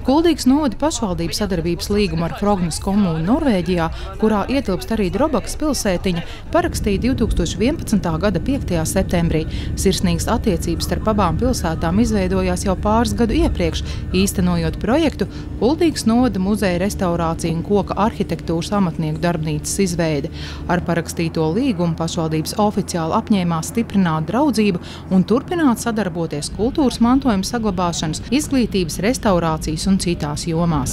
Kuldīgas novada pašvaldības sadarbības līgumu ar Frognes komūnu Norvēģijā, kurā ietilpst arī Drobakas pilsētiņa, parakstīja 2011. gada 5. septembrī. Sirsnīgas attiecības starp abām pilsētām izveidojās jau pāris gadu iepriekš, īstenojot projektu Kuldīgas novada muzeja restaurācija un koka arhitektūras amatnieku darbnīcas izveide. Ar parakstīto līgumu pašvaldības oficiāli apņēmās stiprināt draudzību un turpināt sadarboties kultūras mantojuma saglabāšanas, izglītības, restaurācijas un citās jomās.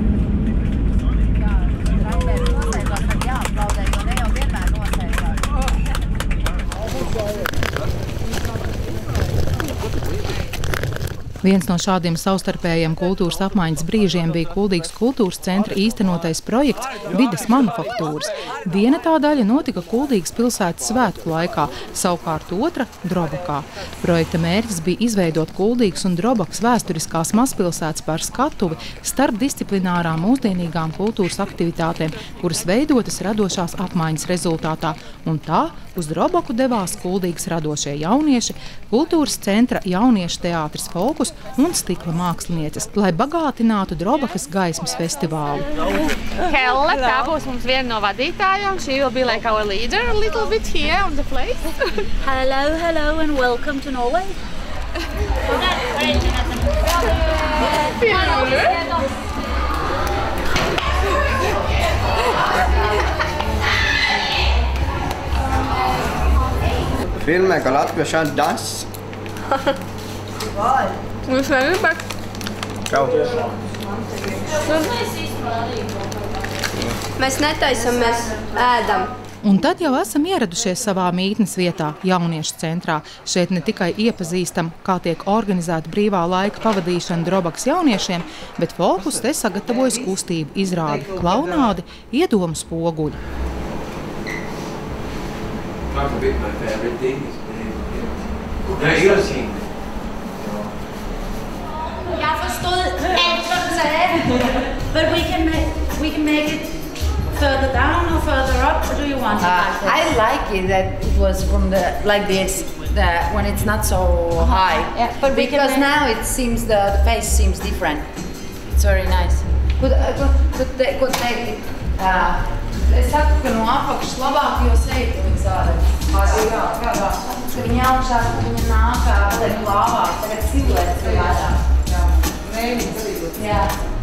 Viens no šādiem savstarpējiem kultūras apmaiņas brīžiem bija Kuldīgas kultūras centra īstenotais projekts Vides manufaktūras. Viena tā daļa notika Kuldīgas pilsētas svētku laikā, savukārt otra – Drobakā. Projekta mērķis bija izveidot Kuldīgas un Drobakas vēsturiskās mazpilsētas par skatuvi starpdisciplinārām mūsdienīgām kultūras aktivitātēm, kuras veidotas radošās apmaiņas rezultātā. Un tā uz Drobaku devās Kuldīgas radošie jaunieši, kultūras centra jauniešu teātris Fokus un stikla mākslinieces, lai bagātinātu Drobakas gaismas festivālu. Helle, tā būs mums viena no vadītājām. She will be like our leader a little bit here on the place. Hello, hello and welcome to Norway. Filmē, ka latviešu das. Jūs negribat? Čau. Mēs netaisam, mēs ēdam. Un tad jau esam ieradušies savā mītnes vietā, jauniešu centrā. Šeit ne tikai iepazīstam, kā tiek organizēta brīvā laika pavadīšana Drobakas jauniešiem, bet Fokus te sagatavojas kustību izrādi, klaunādi, iedomu spoguļi. Jeg forstod alt, hvad du sagde. But we can make it further down or further up. Or do you want it like that? I like it that it was from like this, when it's not so high. Yeah, but because now it seems the face seems different. It's very nice. Could take it. Es saku, ka no apakšas labāk, jo seitu viņas ārā. Viņa augšā, viņa nākā, vēl klāvāk, tagad siluets vairāk. Jā.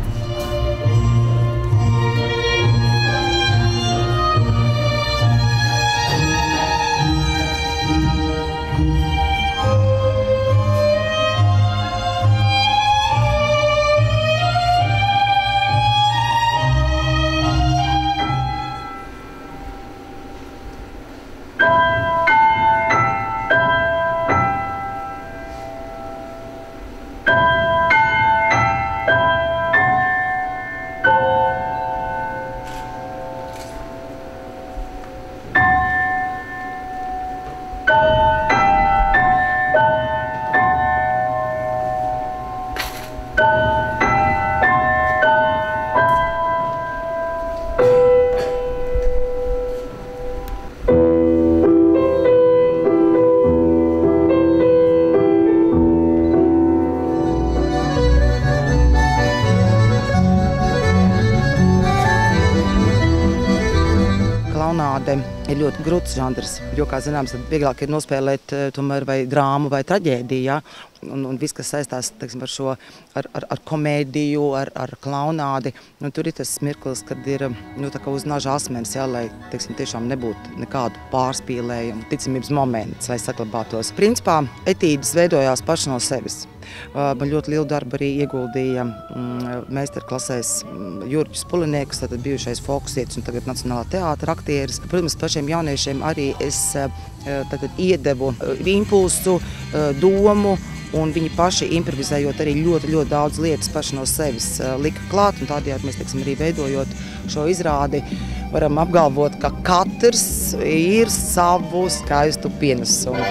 Klaunāde ir ļoti grūts žanrs, jo, kā zināms, tad vieglāk ir nospēlēt tomēr vai drāmu vai traģēdiju, ja? Un viss, kas saistās, teiksim, ar šo, ar komēdiju, ar klaunādi, tur ir tas mirklis, kad ir, tā kā uz naža asmens, ja, lai, teiksim, tiešām nebūtu nekādu pārspīlējumu, ticamības moments, lai saglabātos. Principā, etīdes veidojās paši no sevis. Man ļoti lielu darbu arī ieguldīja meistarklasēs Jurģis Puliniekus, tātad bijušais fokusietis un tagad Nacionālā teātra aktieris. Protams, pašiem jauniešiem arī es tātad iedevu impulsu, domu, un viņi paši improvizējot arī ļoti daudz lietas paši no sevis lika klāt, un tādējādi mēs, teiksim, arī veidojot šo izrādi, varam apgalvot, ka katrs ir savu skaistu pienesumu.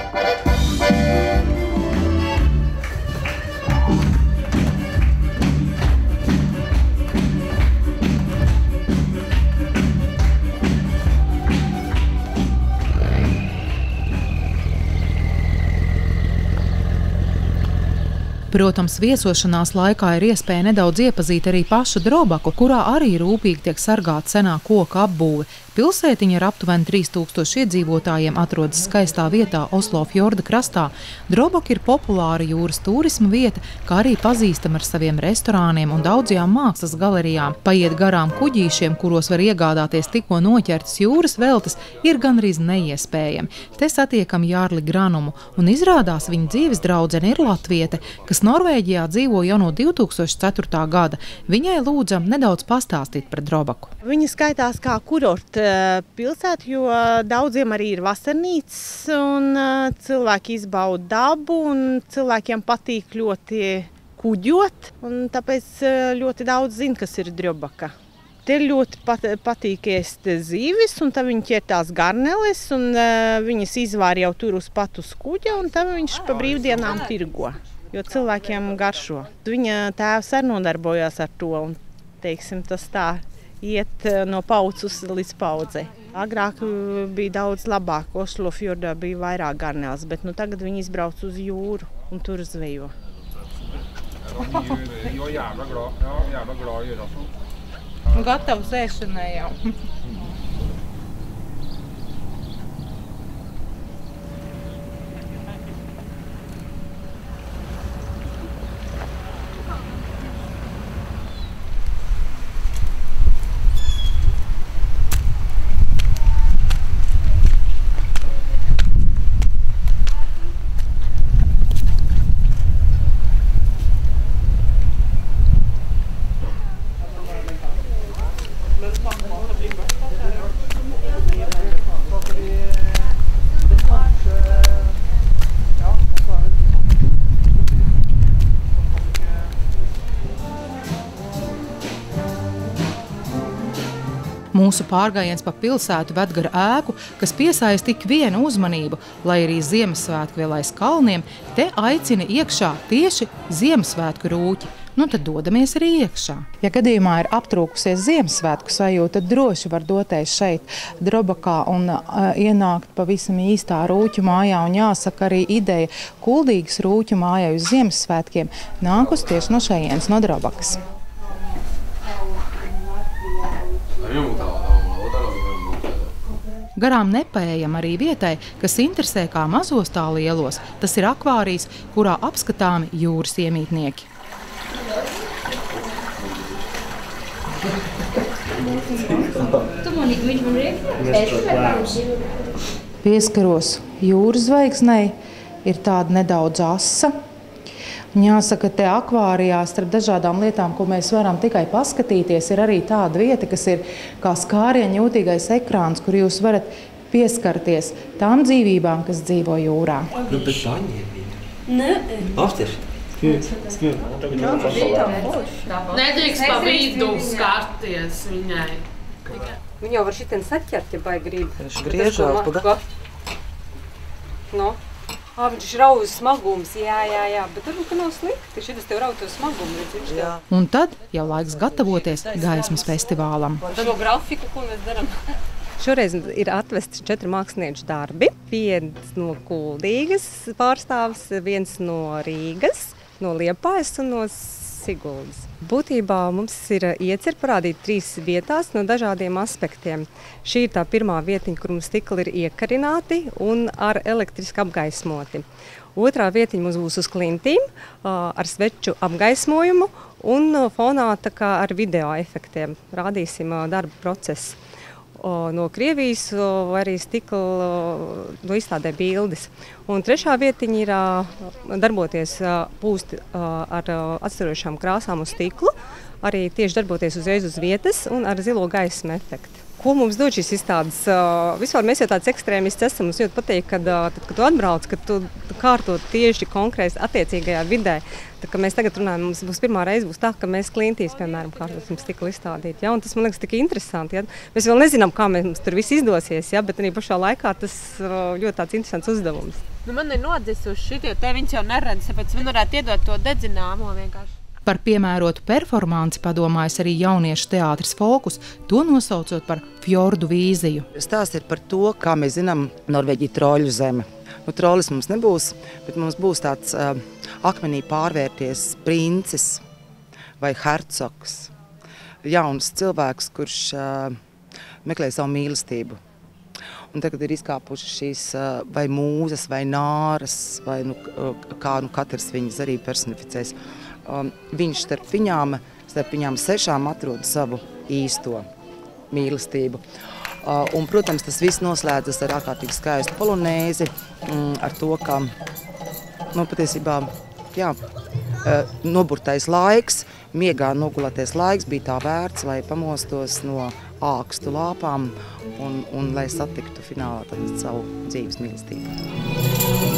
Protams, viesošanās laikā ir iespēja nedaudz iepazīt arī pašu Drobaku, kurā arī rūpīgi tiek sargāta senā koka apbūve. Pilsētiņa ar aptuveni 3000 iedzīvotājiem atrodas skaistā vietā Oslo fjorda krastā. Drobaka ir populāra jūras turisma vieta, kā arī pazīstama ar saviem restorāniem un daudzajām mākslas galerijām. Paiet garām kuģīšiem, kuros var iegādāties tikko noķertas jūras veltes, ir gandrīz neiespējami. Te satiekam Jārli Granumu, un izrādās viņa dzīves draudzene ir latviete, kas Norvēģijā dzīvo jau no 2004. gada. Viņai lūdzam nedaudz pastāstīt par Drobaku. Viņa skaitās kā kurorta pilsēta, jo daudziem arī ir vasarnīcas, un cilvēki izbauda dabu, un cilvēkiem patīk ļoti kuģot, un tāpēc ļoti daudz zina, kas ir Drobaka. Te ļoti patīk ēst zīvis, un tad viņi ķer tās garneles, un viņas izvār jau tur uz kuģa, un tad viņš pa brīvdienām tirgo, jo cilvēkiem garšo. Viņa tēvs arī nodarbojās ar to, un teiksim, tas tā iet no paudzes līdz paudzei. Agrāk bija daudz labāk, Oslo fjordā bija vairāk garneles, bet tagad viņi izbrauc uz jūru un tur zvejo. Gatavs ēšanai jau. Mūsu pārgājiens pa pilsētu ved gar ēku, kas piesaista tik vienu uzmanību, lai arī Ziemassvētku vēl aiz kalniem, te aicina iekšā tieši Ziemassvētku rūķi. Tad dodamies arī iekšā. Ja gadījumā ir aptrūkusies Ziemassvētku sajūta, tad droši var doties šeit Drobakā un ienākt pavisam īstā rūķu mājā. Un jāsaka, arī ideja kuldīgas rūķu mājai uz Ziemassvētkiem nākus tieši no šejienes, no Drobakas. Garām nepaējam arī vietai, kas interesē kā mazos tā lielos. Tas ir akvārijs, kurā apskatāmi jūras iemītnieki. Pieskaros jūras zvaigznei, ir tāda nedaudz asa. Jāsaka, te akvārijā starp dažādām lietām, ko mēs varam tikai paskatīties, ir arī tāda vieta, kas ir kā skārienu jūtīgais ekrāns, kur jūs varat pieskarties tām dzīvībām, kas dzīvo jūrā. Nedrīkst pa vidu skarties viņai. Viņa jau var šitien saķert, ja vai grib. Viņš griežās, paga. No. Viņš rauj smagums, jā, bet tur nav slikti. Šitas tev rauj to smagumu. Un tad jau laiks gatavoties gaismas festivālam. Tad to grafiku, ko mēs daram. Šoreiz ir atvesti 4 mākslinieku darbi. Viens no Kuldīgas pārstāvs, viens no Rīgas, no Liepājas un no Siguldas. Būtībā mums ir iecer parādīt 3 vietās no dažādiem aspektiem. Šī ir tā pirmā vietiņa, kur mums stikli ir iekarināti un ar elektriski apgaismoti. Otrā vietiņa mums būs uz klintīm ar sveču apgaismojumu un fonā tā kā ar video efektiem. Rādīsim darba procesu. No Krievijas vai arī stikla no izstādē bildes. Un trešā vietiņa ir darboties pūst ar atstarošām krāsām uz stiklu, arī tieši darboties uzreiz uz vietas un ar zilo gaismu efektu. Ko mums dod šīs izstādes? Vispār mēs jau tāds ekstrēmists esam. Mums ļoti patīk, kad tu atbrauc, kad tu kārto tieši konkrēti attiecīgajā vidē. Tā kā mēs tagad runājam, mums būs pirmā reize būs tā, ka mēs klintīs, piemēram, kārtosim stiklu izstādīt. Ja? Un tas, man liekas, tik interesanti. Ja? Mēs vēl nezinām, kā mums tur viss izdosies, ja? Bet arī pašā laikā tas ļoti tāds interesants uzdevums. Man ir nodzisuši šitie, te viņas jau neredz, tāpēc viņi varētu iedot to dedzināmo vienkārši. Par piemērotu performanci padomājas arī jauniešu teātris Fokus, to nosaucot par fjordu vīziju. Stāsts ir par to, kā mēs zinām, Norvēģija troļu zeme. Nu, trollis mums nebūs, bet mums būs tāds akmenī pārvērties princis vai hercogs. Jauns cilvēks, kurš meklē savu mīlestību. Un tagad ir izkāpuši šīs vai mūzes, vai nāras, vai kā katrs viņas arī personificēs. Viņš starp viņām 6 atrod savu īsto mīlestību. Un, protams, tas viss noslēdzas ar ārkārtīgi skaistu polonēzi, ar to, ka, patiesībā, jā, noburtais laiks, miegā nogulēties laiks bija tā vērts, lai pamostos no ākstu lāpām un lai satiktu finālā savu dzīves mīlestību.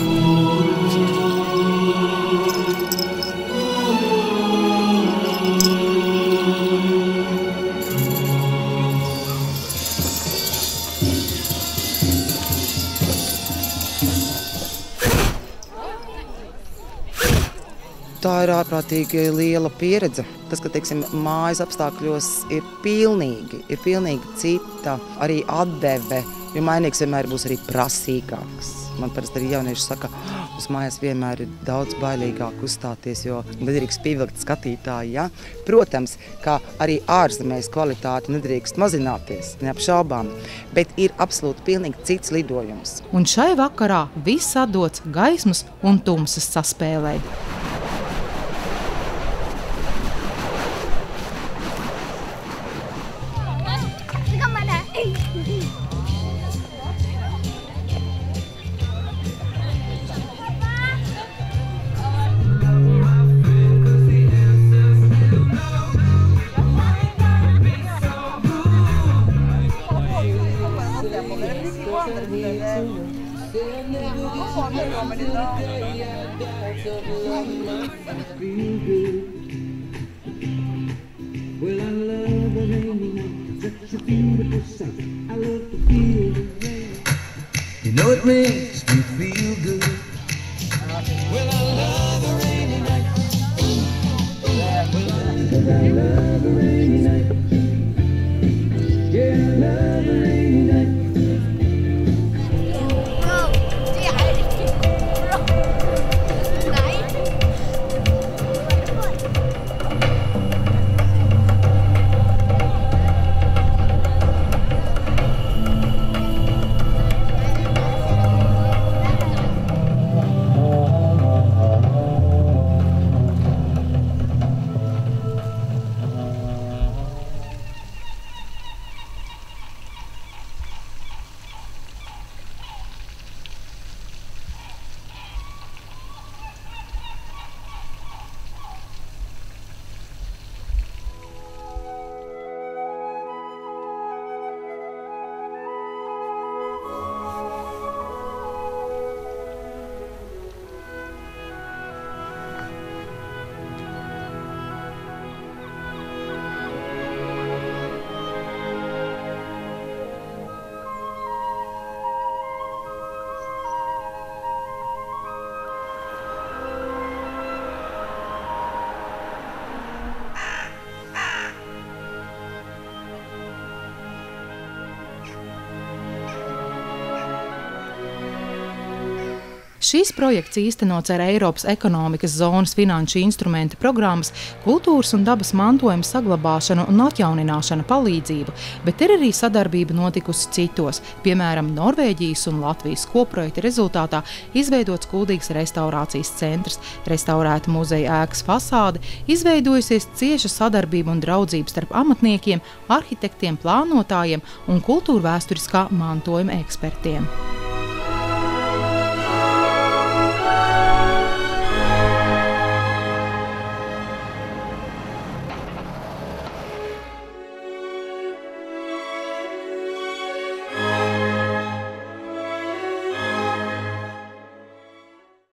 Tā ir ārprātīgi liela pieredze. Tas, ka, teiksim, mājas apstākļos ir pilnīgi cita arī atdeve, jo mainīgs vienmēr būs arī prasīgāks. Man parasti arī jaunieši saka, uz mājas vienmēr ir daudz bailīgāk uzstāties, jo nedrīkst pievilkt skatītāji. Ja? Protams, kā arī ārzemēs kvalitāte nedrīkst mazināties, neapšaubām, bet ir absolūti pilnīgi cits lidojums. Un šai vakarā viss atdots gaismas un tumsas saspēlē. You know it makes me feel good. Well, I love the rainy night. Well, I love the rainy night. Yeah, I love the rainy night. Šīs projekts īstenots ar Eiropas ekonomikas zonas finanšu instrumenta programmas kultūras un dabas mantojuma saglabāšanu un atjaunināšana palīdzību, bet ir arī sadarbība notikusi citos, piemēram, Norvēģijas un Latvijas koprojekta rezultātā izveidots Kuldīgas restaurācijas centrs, restaurēta muzeja ēkas fasāde, izveidojusies cieša sadarbība un draudzība starp amatniekiem, arhitektiem, plānotājiem un kultūrvēsturiskā mantojuma ekspertiem.